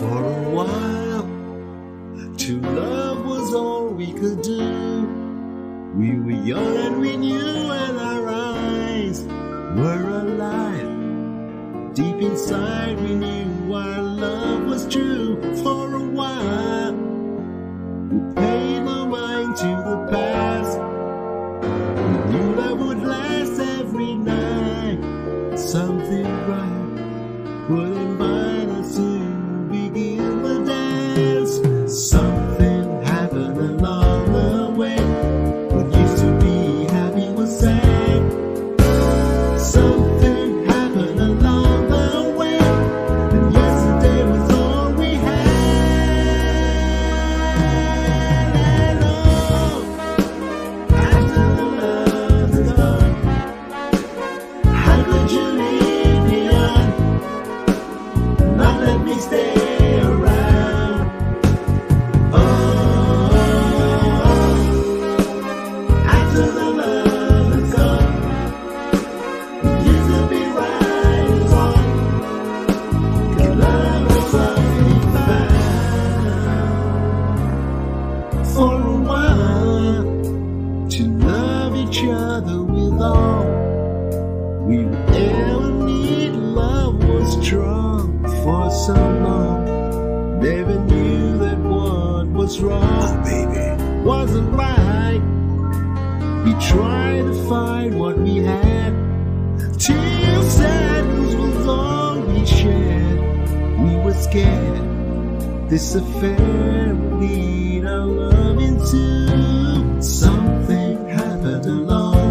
For a while, true love was all we could do. We were young and we knew, and our eyes were alive. Deep inside we knew our love was true. For a while, we paid no mind to the past. We knew love would last every night. Something bright would invite us to begin the dance. Something happened along the way. What used to be happy was sad. Something happened along the way, and yesterday was all we had. And oh, after the love is gone, how could you leave me on? Not let me stay around. Oh, after the love is gone, it used to be right and wrong. 'Cause love was only found for a while to love each other with all we would ever need. Love was strong for so long. Never knew that what was wrong, baby, wasn't right. We tried to find what we had, till sadness was all we shared. We were scared this affair would lead our love into something happened along